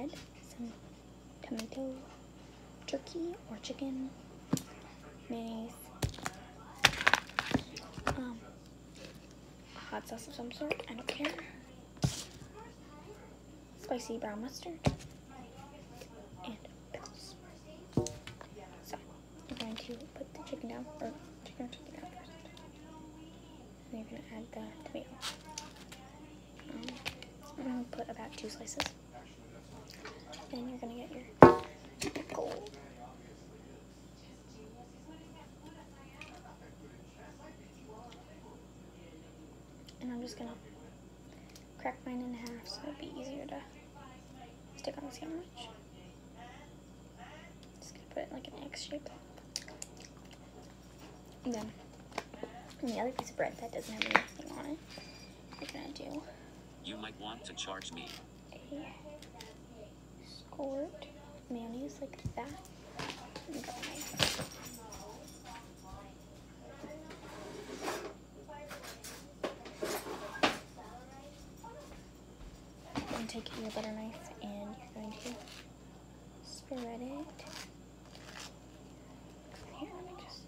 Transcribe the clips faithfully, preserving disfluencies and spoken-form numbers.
bread, some tomato, turkey or chicken, mayonnaise, um, hot sauce of some sort, I don't care, spicy brown mustard, and pickles. So, I'm going to put the chicken down, or chicken or turkey down first. And you're going to add the tomato. Um, I'm going to put about two slices. Then you're going to get your pickle. And I'm just going to crack mine in half so it'll be easier to stick on the sandwich. Just going to put it like an X shape. And then on the other piece of bread that doesn't have anything on it, you're going to do You might want to charge me. a squirt of mayonnaise like that. And go nice. Then take your butter knife and you're going to spread it. Here, let me just.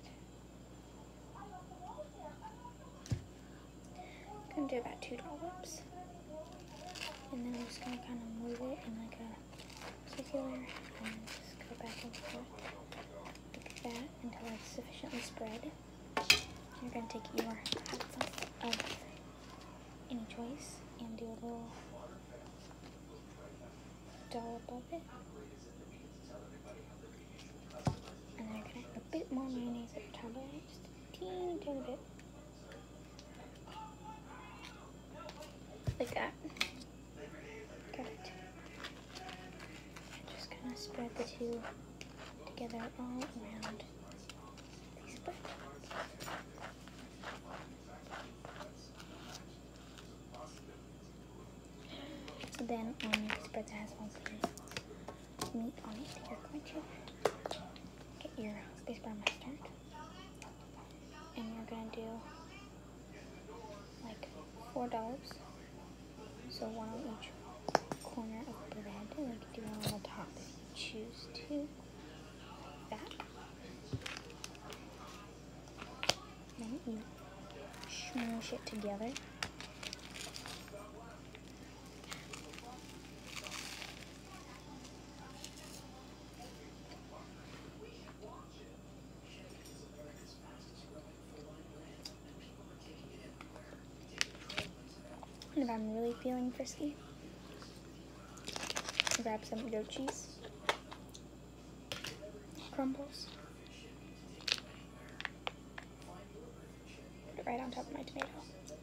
I'm going to do about two dollops. And then I'm just going to kind of move it in like a circular and just go back and forth like that until it's sufficiently spread. You're going to take your hot sauce of any choice and do a little dollop of it. And then you're going to add a bit more mayonnaise at the top of it, just a teeny tiny bit. Like that. Got it. Just kind of spread the two together all around the spread. So then on the spread that has all the meat on it, you're going to get your spice brown mustard. And you're going to do like four dollops. So one on each corner of the bread, and you can do one on the top if you choose to, like that. Then you smoosh it together. And if I'm really feeling frisky, grab some goat cheese crumbles, put it right on top of my tomato.